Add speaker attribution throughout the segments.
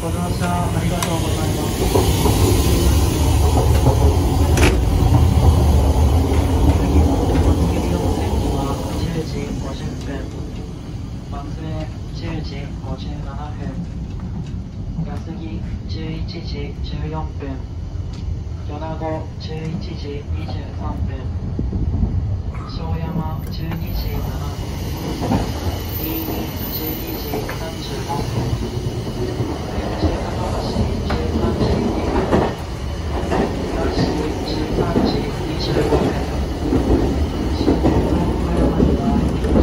Speaker 1: ご乗車ありがとうございます。次の松切温泉には10時50分、松江10時57分、安来11時14分、米子11時23分、庄山12時7分、新見12時35分、中華橋13時2分、東13時25分、新宿の小山には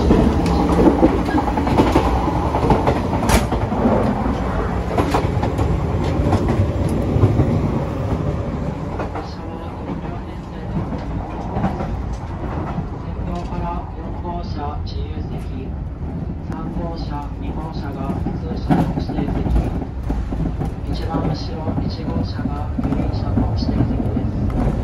Speaker 1: 列車は4両編成で運行です。先頭から4号車自由席、3号車、2号車が普通車の指定席、一番後ろ1号車がグリーン車の指定席です。